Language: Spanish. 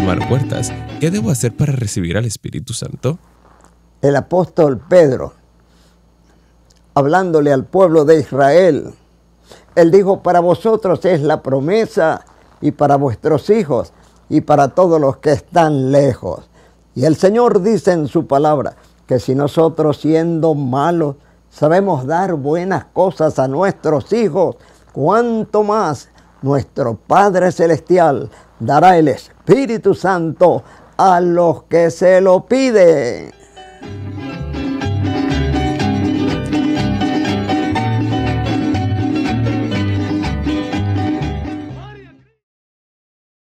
Hermano Puertas, ¿qué debo hacer para recibir al Espíritu Santo? El apóstol Pedro, hablándole al pueblo de Israel, él dijo: para vosotros es la promesa, y para vuestros hijos, y para todos los que están lejos. Y el Señor dice en su palabra que si nosotros, siendo malos, sabemos dar buenas cosas a nuestros hijos, cuánto más nuestro Padre Celestial dará el Espíritu Santo a los que se lo piden.